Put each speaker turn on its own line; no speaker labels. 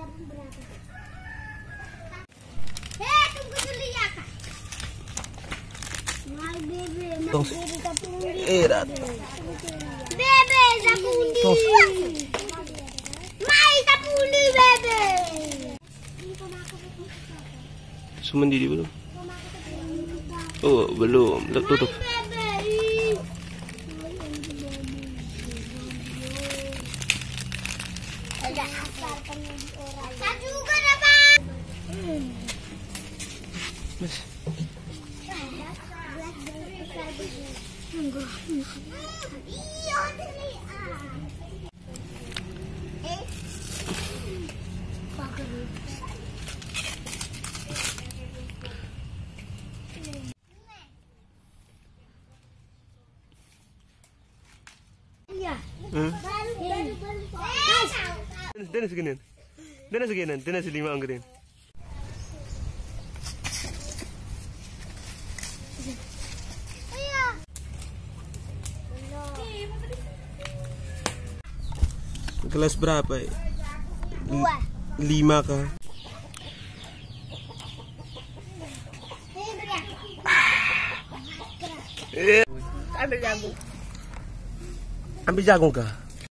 Tunggu dulu ya, Kak. Mal bebe,
Tong
Erat. Bebe, sapundi. Mai sapundi bebe.
Sumendiri belum? Oh, belum. Tutup.
Juga dapat.
Mas.
Iya.
Dana seginin. Dana seginin. Dana selima anggerin. Kelas berapa? 5 kah?
Ambil jagung.
Ambil jagung kah?